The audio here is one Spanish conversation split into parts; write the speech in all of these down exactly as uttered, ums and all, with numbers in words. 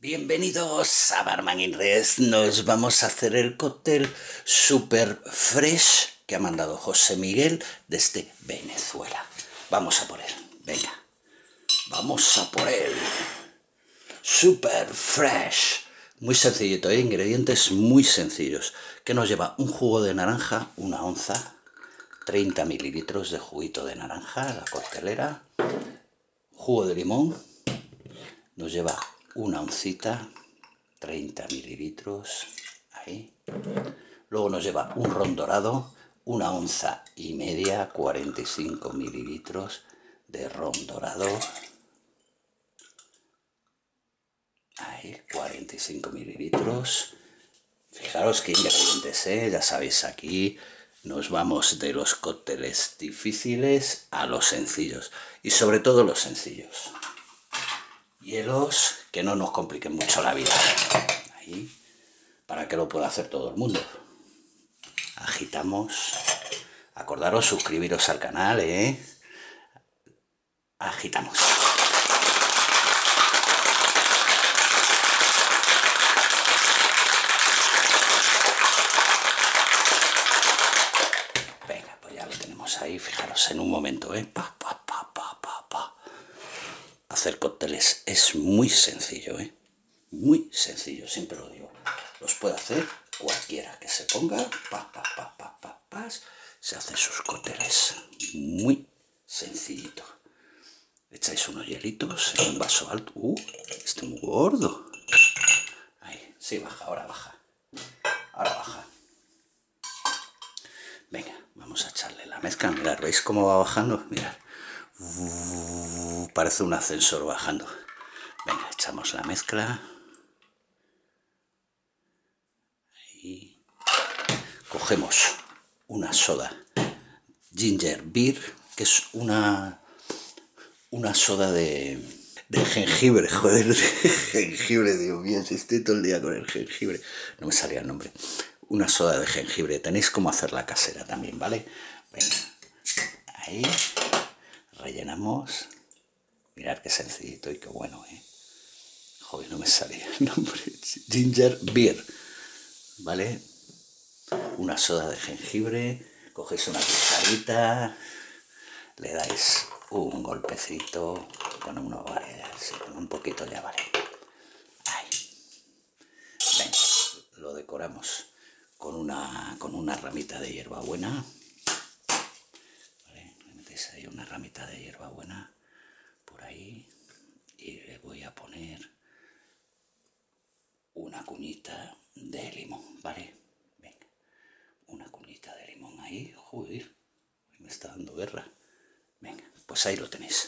Bienvenidos a Barman in Red. Nos vamos a hacer el cóctel super fresh que ha mandado José Miguel desde Venezuela. Vamos a por él, venga. Vamos a por él. Super fresh. Muy sencillito, ¿eh? Ingredientes muy sencillos. Que nos lleva un jugo de naranja, una onza, treinta mililitros de juguito de naranja, la coctelera, jugo de limón, nos lleva una oncita, treinta mililitros, ahí. Luego nos lleva un ron dorado, una onza y media, cuarenta y cinco mililitros de ron dorado. Ahí, cuarenta y cinco mililitros. Fijaros qué ingredientes, ¿eh? Ya sabéis, aquí nos vamos de los cócteles difíciles a los sencillos. Y sobre todo los sencillos. Hielos que no nos compliquen mucho la vida. Ahí, para que lo pueda hacer todo el mundo. Agitamos. Acordaros suscribiros al canal, ¿eh? Agitamos. Venga, pues ya lo tenemos ahí. Fijaros en un momento, ¿eh? Pa, pa, pa, pa, pa, pa. Hacer cócteles es muy sencillo, ¿eh? Muy sencillo, siempre lo digo. Los puede hacer cualquiera que se ponga, pa, pa, pa, pa, pa, pa, se hace sus cócteles. Muy sencillito. Echáis unos hielitos en un vaso alto. Uh, este muy gordo. Ahí, sí, baja, ahora baja. Ahora baja. Venga, vamos a echarle la mezcla. Mirad, ¿veis cómo va bajando? Mirad. Uh, parece un ascensor bajando. Venga, echamos la mezcla. Ahí. Cogemos una soda ginger beer, que es una una soda de, de jengibre, joder, de jengibre, Dios mío, si estoy todo el día con el jengibre, no me salía el nombre. Una soda de jengibre, tenéis cómo hacerla casera también, ¿vale? Venga, ahí. Rellenamos. Mirad qué sencillito y qué bueno, ¿eh? Joder, no me salía el nombre. Ginger beer, ¿vale? Una soda de jengibre. Cogéis una cucharita, le dais un golpecito. Bueno, uno vale, sí, con un poquito ya vale. Ahí. Venga, lo decoramos con una, con una ramita de hierbabuena. Ahí una ramita de hierbabuena por ahí y le voy a poner una cuñita de limón, ¿vale? Venga, una cuñita de limón ahí, joder, me está dando guerra. Venga, pues ahí lo tenéis.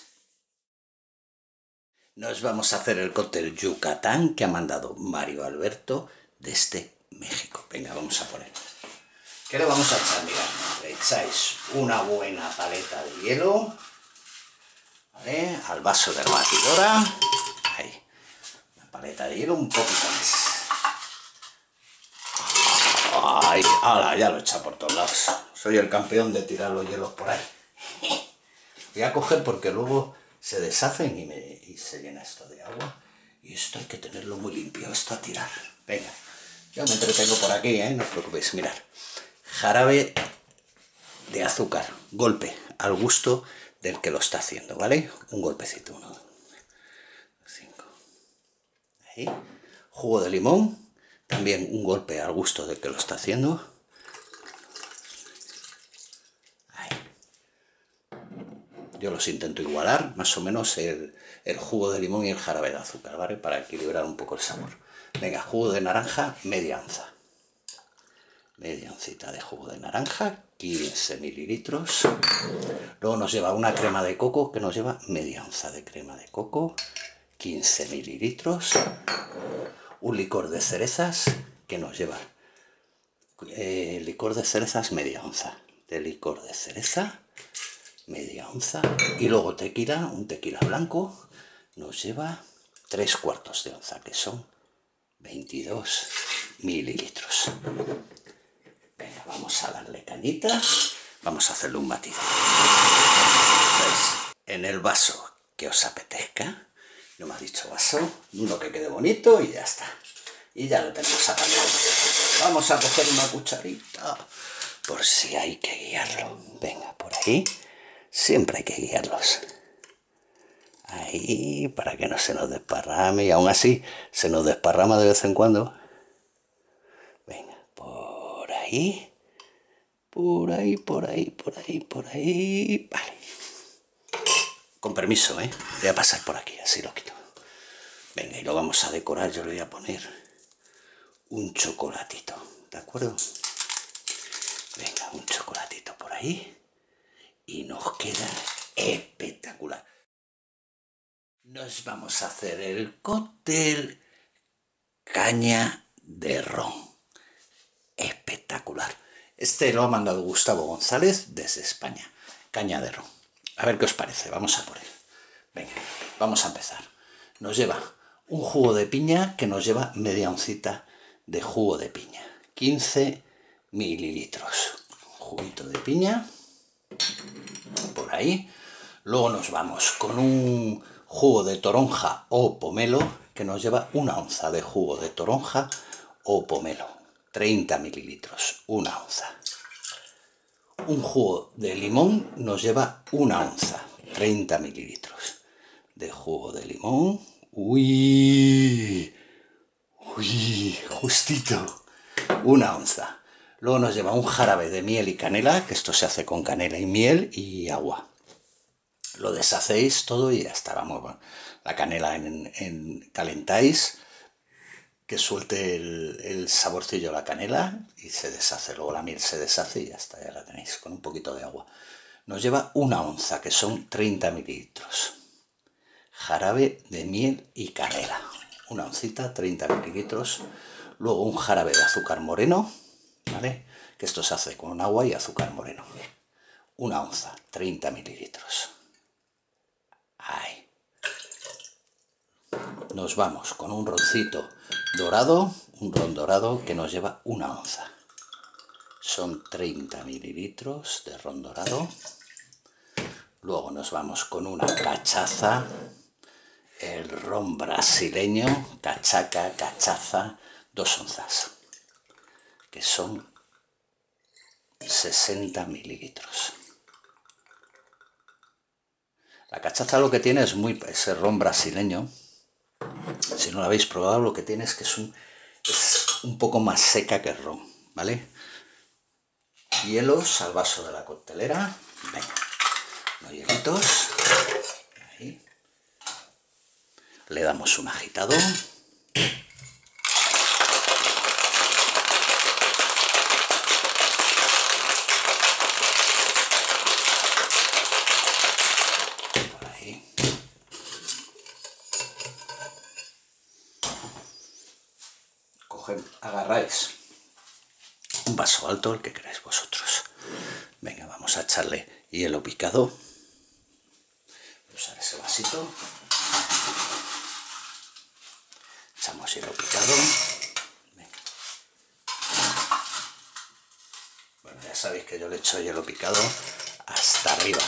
Nos vamos a hacer el cóctel Yucatán que ha mandado Mario Alberto desde México. Venga, vamos a poner. ¿Qué le vamos a echar? Mirad, le echáis una buena paleta de hielo, ¿vale? Al vaso de la batidora, ahí, una paleta de hielo, un poquito más. Ahí, ahora ya lo he echado por todos lados. Soy el campeón de tirar los hielos por ahí. Voy a coger porque luego se deshacen y, me, y se llena esto de agua. Y esto hay que tenerlo muy limpio, esto a tirar. Venga, yo me entretengo por aquí, ¿eh? No os preocupéis, mirad. Jarabe de azúcar, golpe, al gusto del que lo está haciendo, ¿vale? Un golpecito, uno, cinco. Ahí. Jugo de limón, también un golpe al gusto del que lo está haciendo. Ahí. Yo los intento igualar, más o menos, el, el jugo de limón y el jarabe de azúcar, ¿vale? Para equilibrar un poco el sabor. Venga, jugo de naranja, media onza. Media oncita de jugo de naranja, quince mililitros. Luego nos lleva una crema de coco que nos lleva media onza de crema de coco, quince mililitros. Un licor de cerezas que nos lleva eh, licor de cerezas media onza. De licor de cereza, media onza. Y luego tequila, un tequila blanco, nos lleva tres cuartos de onza, que son veintidós mililitros. Venga, vamos a darle cañita, vamos a hacerle un batido. ¿Veis? En el vaso que os apetezca, No me ha dicho vaso, uno que quede bonito y ya está. Y ya lo tenemos apañado. Vamos a coger una cucharita por si hay que guiarlo. Venga, por ahí. Siempre hay que guiarlos. Ahí, para que no se nos desparrame. Y aún así, se nos desparrama de vez en cuando. Venga, por ahí. Por ahí, por ahí, por ahí, por ahí. Vale. Con permiso, ¿eh? Voy a pasar por aquí, así lo quito. Venga, y lo vamos a decorar. Yo le voy a poner un chocolatito, ¿de acuerdo? Venga, un chocolatito por ahí. Y nos queda espectacular. Nos vamos a hacer el cóctel caña de ron. Espectacular. Este lo ha mandado Gustavo González desde España. Caña de ron. A ver qué os parece. Vamos a por él. Venga, vamos a empezar. Nos lleva un jugo de piña que nos lleva media oncita de jugo de piña. quince mililitros. Juguito de piña. Por ahí. Luego nos vamos con un jugo de toronja o pomelo que nos lleva una onza de jugo de toronja o pomelo. treinta mililitros. Una onza. Un jugo de limón nos lleva una onza. treinta mililitros de jugo de limón. Uy, uy, justito. Una onza. Luego nos lleva un jarabe de miel y canela, que esto se hace con canela y miel y agua. Lo deshacéis todo y ya está. Vamos, la canela en, en calentáis, que suelte el, el saborcillo de la canela y se deshace. Luego la miel se deshace y ya está, ya la tenéis, con un poquito de agua. Nos lleva una onza, que son treinta mililitros. Jarabe de miel y canela. Una oncita, treinta mililitros. Luego un jarabe de azúcar moreno, ¿vale? Que esto se hace con agua y azúcar moreno. Una onza, treinta mililitros. Ahí. Nos vamos con un roncito dorado, un ron dorado que nos lleva una onza. Son treinta mililitros de ron dorado. Luego nos vamos con una cachaza, el ron brasileño, cachaca, cachaza, dos onzas, que son sesenta mililitros. La cachaza lo que tiene es muy ese ron brasileño. Si no lo habéis probado, lo que tiene es que es un, es un poco más seca que el ron, ¿vale? Hielos al vaso de la coctelera. Venga, los hielitos. Ahí. Le damos un agitado. Por ahí. Coged, agarráis un vaso alto, el que queráis vosotros. Venga, vamos a echarle hielo picado. Voy a usar ese vasito. Echamos hielo picado. Venga. Bueno, ya sabéis que yo le echo hielo picado hasta arriba.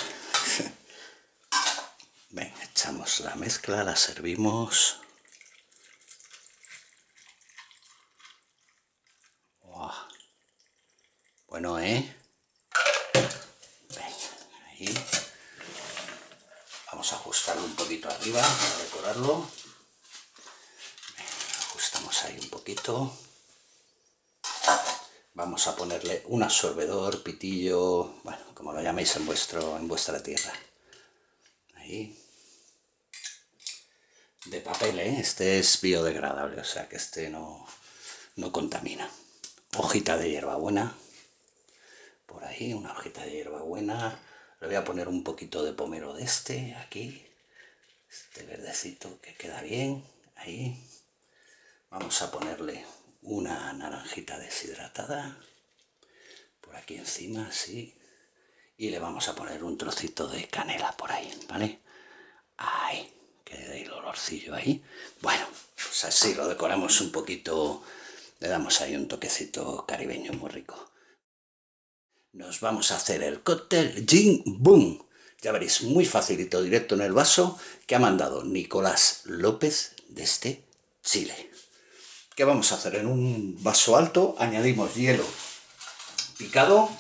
Venga, echamos la mezcla, la servimos. Wow. Bueno, ¿eh? Venga, ahí. Vamos a ajustarlo un poquito arriba para decorarlo. Venga, ajustamos ahí un poquito. Vamos a ponerle un absorbedor, pitillo, bueno, como lo llaméis en, vuestro, en vuestra tierra. Ahí. De papel, ¿eh? Este es biodegradable, o sea que este no, no contamina. Hojita de hierbabuena. Por ahí, una hojita de hierbabuena. Le voy a poner un poquito de pomelo de este, aquí. Este verdecito que queda bien. Ahí. Vamos a ponerle una naranjita deshidratada. Por aquí encima, así. Y le vamos a poner un trocito de canela por ahí, ¿vale? Ahí. Queda el olorcillo ahí. Bueno, pues así lo decoramos un poquito. Le damos ahí un toquecito caribeño muy rico. Nos vamos a hacer el cóctel Gin Boom, Ya veréis, muy facilito, directo en el vaso, que ha mandado Nicolás López desde Chile. ¿Qué vamos a hacer? En un vaso alto añadimos hielo picado.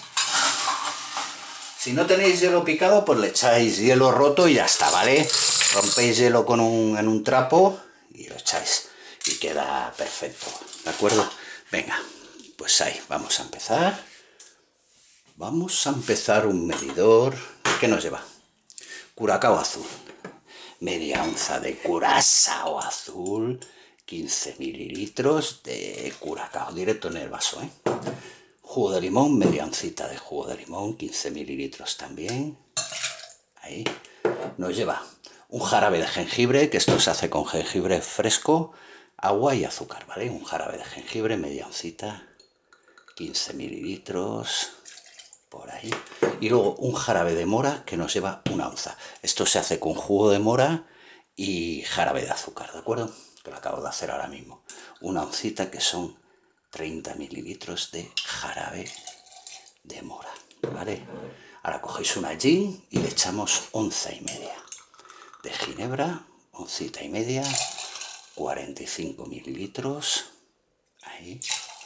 Si no tenéis hielo picado, pues le echáis hielo roto y ya está, ¿vale? Rompéis hielo con un, en un trapo y lo echáis y queda perfecto, ¿de acuerdo? Venga, pues ahí, vamos a empezar. Vamos a empezar un medidor. ¿Qué nos lleva? Curacao azul. Media onza de curazao azul. quince mililitros de curacao. Directo en el vaso, ¿eh? Jugo de limón, media oncita de jugo de limón. quince mililitros también. Ahí. Nos lleva un jarabe de jengibre, que esto se hace con jengibre fresco, agua y azúcar, ¿vale? Un jarabe de jengibre, media oncita. quince mililitros. Por ahí. Y luego un jarabe de mora que nos lleva una onza. Esto se hace con jugo de mora y jarabe de azúcar, ¿de acuerdo? Que lo acabo de hacer ahora mismo. Una oncita que son treinta mililitros de jarabe de mora, ¿vale? Ahora cogéis una gin y le echamos onza y media de ginebra, oncita y media, cuarenta y cinco mililitros. Ahí.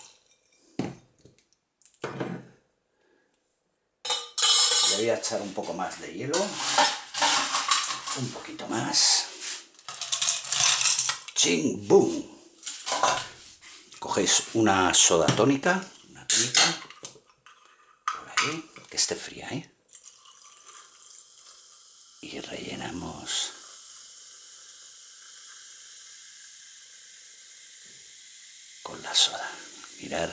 Le voy a echar un poco más de hielo, un poquito más. ¡Ching! ¡Bum! Cogéis una soda tónica, una tónica, por ahí, que esté fría, ¿eh? Y rellenamos con la soda. Mirad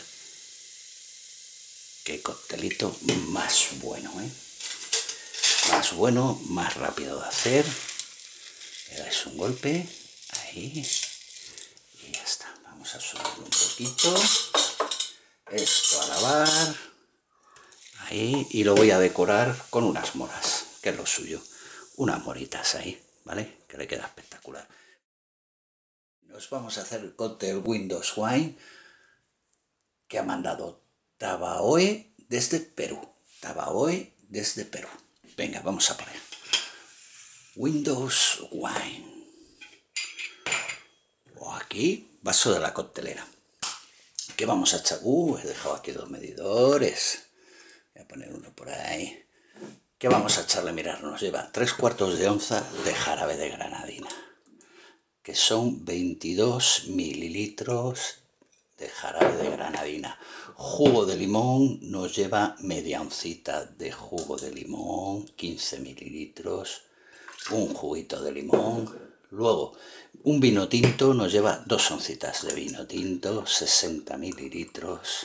qué coctelito más bueno, ¿eh? Más bueno, más rápido de hacer. Le dais un golpe, ahí, y ya está. Vamos a subirlo un poquito. Esto a lavar, ahí, y lo voy a decorar con unas moras, que es lo suyo. Unas moritas ahí, ¿vale? Que le queda espectacular. Nos vamos a hacer el cóctel Windows Wine, que ha mandado Tabaoe desde Perú. Tabaoe desde Perú. Venga, vamos a poner Windows Wine. O aquí, vaso de la coctelera. ¿Qué vamos a echar? Uh, he dejado aquí dos medidores. Voy a poner uno por ahí. ¿Qué vamos a echarle? Mirad, nos lleva tres cuartos de onza de jarabe de granadina, que son veintidós mililitros de jarabe de granadina. Jugo de limón nos lleva media oncita de jugo de limón, quince mililitros, un juguito de limón. Luego, un vino tinto nos lleva dos oncitas de vino tinto, sesenta mililitros,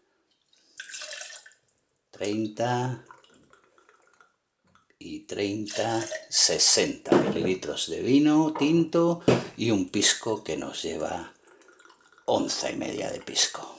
treinta y treinta, sesenta mililitros de vino tinto y un pisco que nos lleva onza y media de pisco.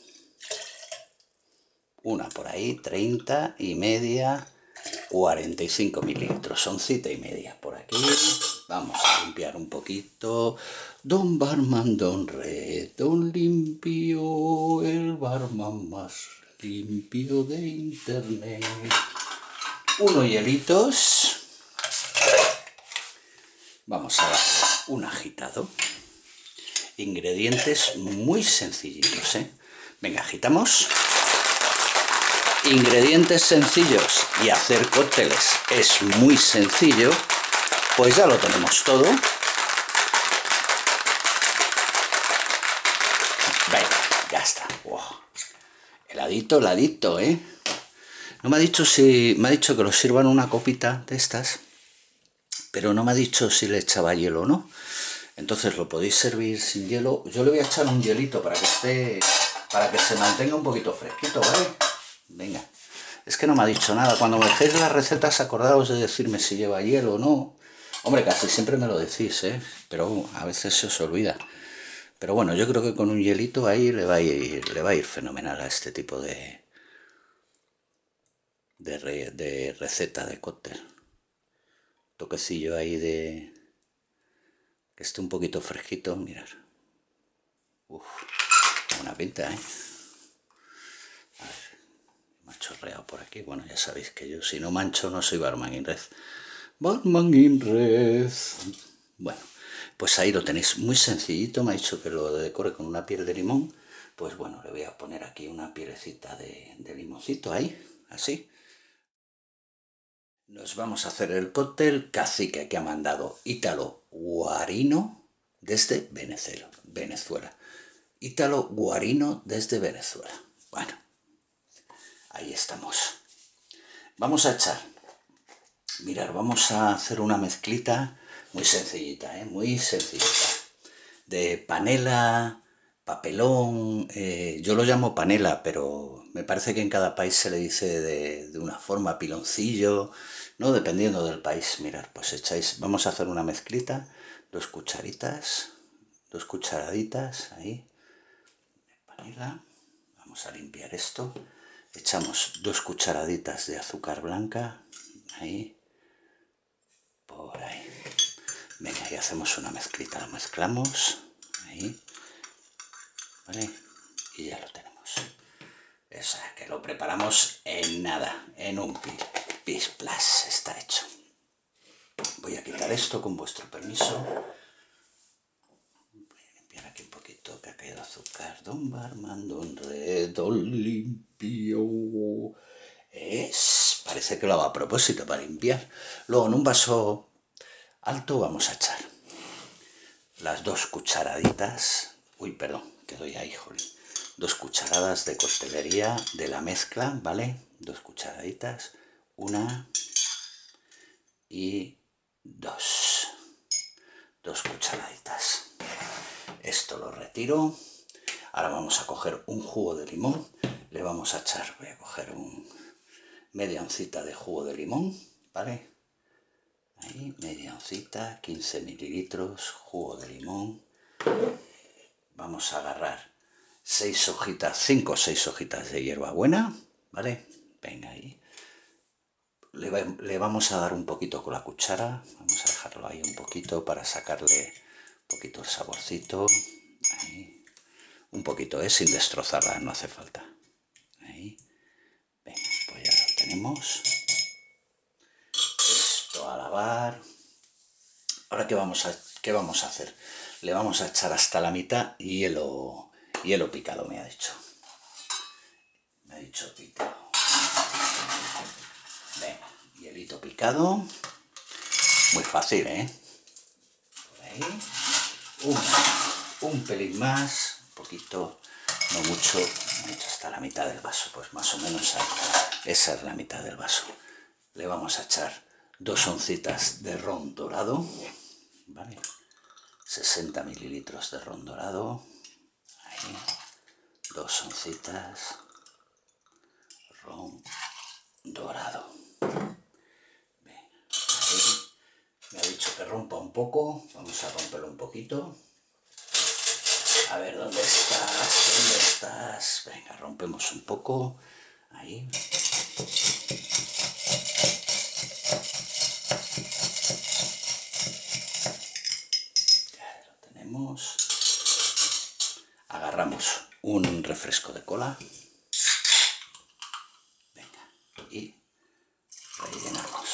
Una por ahí, treinta y media, cuarenta y cinco mililitros, oncita y media por aquí. Vamos a limpiar un poquito. Don Barman, Don Red, Don Limpio, el barman más limpio de internet. Unos hielitos. Vamos a dar un agitado. Ingredientes muy sencillitos, ¿eh? Venga, agitamos. Ingredientes sencillos y hacer cócteles es muy sencillo. Pues ya lo tenemos todo. Venga, ya está. Wow. Heladito, heladito, ¿eh? No me ha dicho si... Me ha dicho que lo sirvan una copita de estas, pero no me ha dicho si le echaba hielo o no. Entonces lo podéis servir sin hielo. Yo le voy a echar un hielito para que esté... para que se mantenga un poquito fresquito, ¿vale? Venga. Es que no me ha dicho nada. Cuando me dejéis las recetas, acordaos de decirme si lleva hielo o no. Hombre, casi siempre me lo decís, ¿eh? Pero a veces se os olvida. Pero bueno, yo creo que con un hielito ahí le va a ir, le va a ir fenomenal a este tipo de, de, re, de receta de cóctel. Toquecillo ahí de... que esté un poquito fresquito, mirad. Uf, buena pinta, ¿eh? A ver, ha chorreado por aquí. Bueno, ya sabéis que yo si no mancho no soy barman in red. Barman in red. Bueno, pues ahí lo tenéis, muy sencillito. Me ha dicho que lo decore con una piel de limón. Pues bueno, le voy a poner aquí una pielecita de, de limoncito ahí, así. Nos vamos a hacer el cóctel cacique que ha mandado Ítalo Guarino desde Venezuela. Ítalo Guarino desde Venezuela. Bueno, ahí estamos. Vamos a echar, mirad, vamos a hacer una mezclita muy sencillita, ¿eh? Muy sencillita. De panela, papelón, eh, yo lo llamo panela, pero me parece que en cada país se le dice de, de una forma, piloncillo, ¿no? Dependiendo del país. Mirad, pues echáis, vamos a hacer una mezclita, dos cucharitas, dos cucharaditas, ahí, de panela. Vamos a limpiar esto. Echamos dos cucharaditas de azúcar blanca, ahí, por ahí. Venga, y hacemos una mezclita, la mezclamos, ahí, ¿vale? Y ya lo tenemos. O sea, que lo preparamos en nada, en un pis plas, está hecho. Voy a quitar esto con vuestro permiso. Voy a limpiar aquí un poquito que ha caído azúcar. Don Barman, don Redo limpio. Es, parece que lo hago a propósito para limpiar. Luego en un vaso alto vamos a echar las dos cucharaditas, uy, perdón, que doy ahí, jolín, dos cucharadas de coctelería de la mezcla, ¿vale? Dos cucharaditas, una y dos, dos cucharaditas. Esto lo retiro. Ahora vamos a coger un jugo de limón, le vamos a echar, voy a coger un media oncita de jugo de limón, ¿vale? Ahí, media oncita, quince mililitros, jugo de limón. Vamos a agarrar seis hojitas, cinco o seis hojitas de hierbabuena, ¿vale? Venga, ahí. Le, va, le vamos a dar un poquito con la cuchara, vamos a dejarlo ahí un poquito para sacarle un poquito el saborcito. Ahí. Un poquito, ¿eh? Sin destrozarla, no hace falta. Ahí. Venga, pues ya lo tenemos. Esto a lavar. Ahora, ¿qué vamos a, qué vamos a hacer? Le vamos a echar hasta la mitad hielo, hielo picado, me ha dicho. Me ha dicho picado. Venga, hielito picado. Muy fácil, ¿eh? Por ahí. Un, un pelín más, un poquito, no mucho. Me ha dicho hasta la mitad del vaso, pues más o menos ahí. Esa es la mitad del vaso. Le vamos a echar dos oncitas de ron dorado, ¿vale? sesenta mililitros de ron dorado, ahí, dos oncitas, ron dorado. Venga, ahí. Me ha dicho que rompa un poco, vamos a romperlo un poquito. A ver, ¿dónde estás? ¿Dónde estás? Venga, rompemos un poco, ahí. Agarramos un refresco de cola, venga, y rellenamos.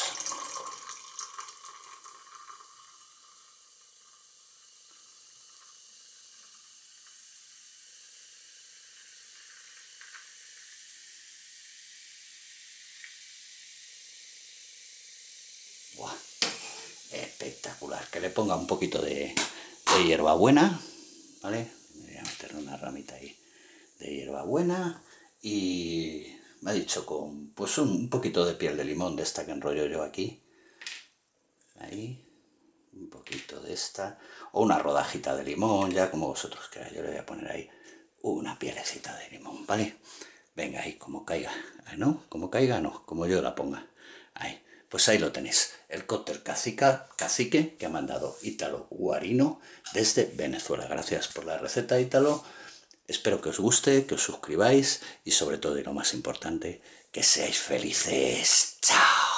¡Buah! Espectacular. Que le ponga un poquito de, de hierbabuena, ¿vale? Voy a meterle una ramita ahí de hierbabuena y me ha dicho con pues un, un poquito de piel de limón de esta que enrollo yo aquí. Ahí, un poquito de esta, o una rodajita de limón, ya como vosotros queráis. Yo le voy a poner ahí una pielecita de limón, ¿vale? Venga, ahí, como caiga, ¿no? Como caiga, no, como yo la ponga. Ahí, pues ahí lo tenéis, el cóctel cacica, cacique que ha mandado Ítalo Guarino desde Venezuela. Gracias por la receta, Ítalo. Espero que os guste, que os suscribáis y sobre todo, y lo más importante, que seáis felices. ¡Chao!